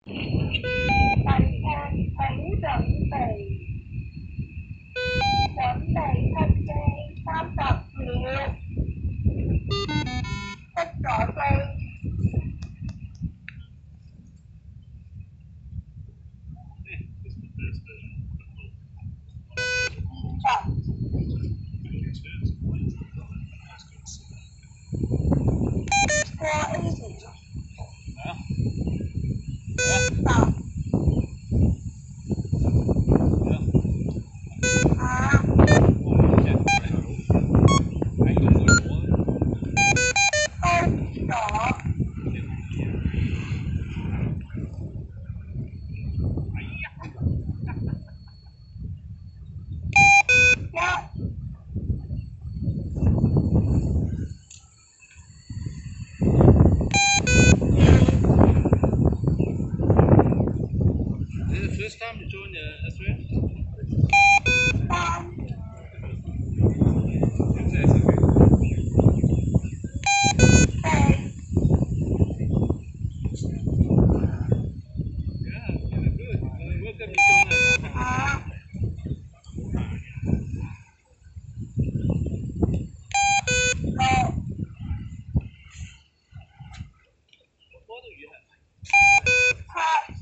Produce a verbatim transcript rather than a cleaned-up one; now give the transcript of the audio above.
Bành thang thấy dẫn tỷ, dẫn tỷ thân kê tam tập liệt, thích rõ cây, chậm, qua y dị, tập, à, không, rõ, chắc, Is it the first time you joined the S V F? tam, It's, it's okay. tê, Yeah, yeah, good. Well, welcome you join us. à, lộ, What do you have? thọ,